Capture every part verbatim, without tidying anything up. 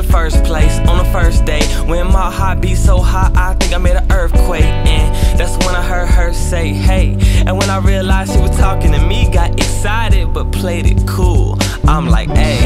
first place on the first day, when my heart beat so hot I think I made an earthquake. And that's when I heard her say hey, and when I realized she was talking to me, got excited but played it cool. I'm like, hey,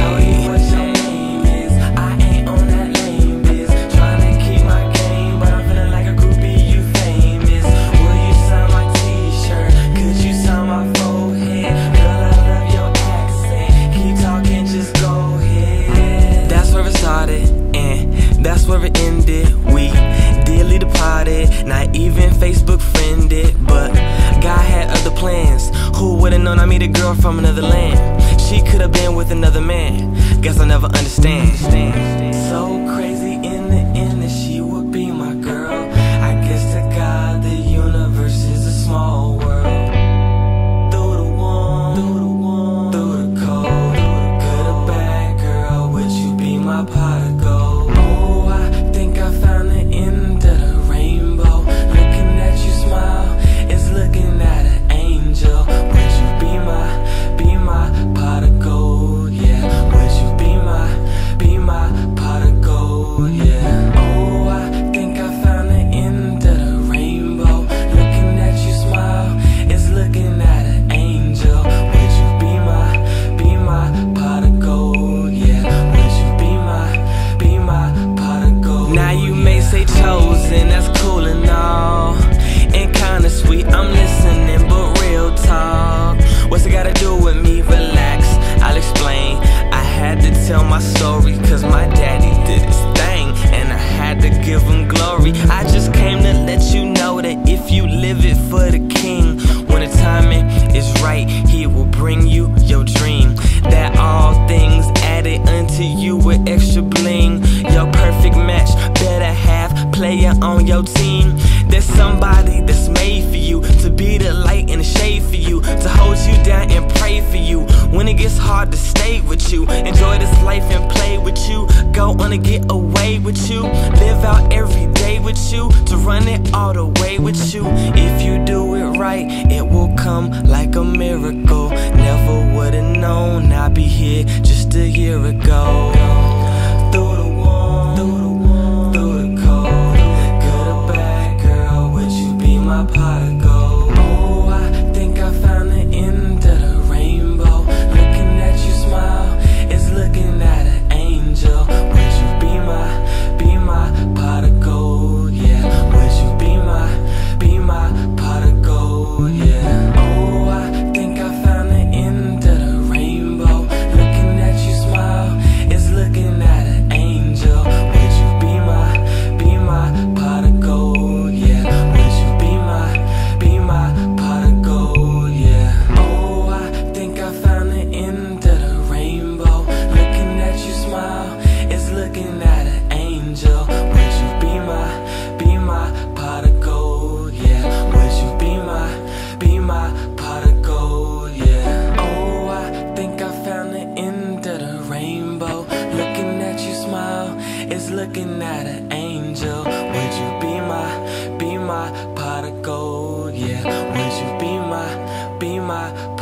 that's where it ended. We dearly departed, not even Facebook friended, but God had other plans. Who would've known I meet a girl from another land? She could've been with another man. Guess I'll never understand. So crazy in the end that she would be my girl. I guess to God the universe is a small world. Through the warm, through the warm, through the cold, good or bad, girl, would you be my pot of gold? Say chosen, that's cool and all, and kinda sweet, I'm listening, but real talk, what's it gotta do with me? Relax, I'll explain. I had to tell my story, cause my daddy did his thing, and I had to give him glory. I just came to let you know that if you live it for the king, when the timing is right, he will bring you your dream. That all things added unto you with extra bling, your perfect match, better have player on your team. There's somebody that's made for you, to be the light and the shade for you, to hold you down and pray for you when it gets hard to stay with you. Enjoy this life and play with you, go on and get away with you, live out every day with you, to run it all the way with you. If you do it right, it will come like a miracle. Never would've known I'd be here just a year ago. Through the warm, through the warm, through the cold, good or bad, girl, would you be my pot of gold? Oh, I think I found the end of the rainbow. Looking at you smile, it's looking at an angel. Would you be my, be my pot of gold? Yeah. Would you be my, be my pot of gold? Yeah. Oh, I think I found the end of the rainbow. Looking at you smile, it's looking at an angel. Would you be my, be my pot of gold? Yeah. Would you be my, be my pot of gold? Yeah. Oh, I think I found the end of the rainbow. Looking at you smile, it's looking at an angel. Would you be my, be my pot of gold? Yeah. Would you be my, be my pot of gold? Yeah. Oh, I think I found the end of the rainbow. Looking at you smile, it's looking at an angel. Would you be my, be my pot of gold? Yeah. Would you be my, be my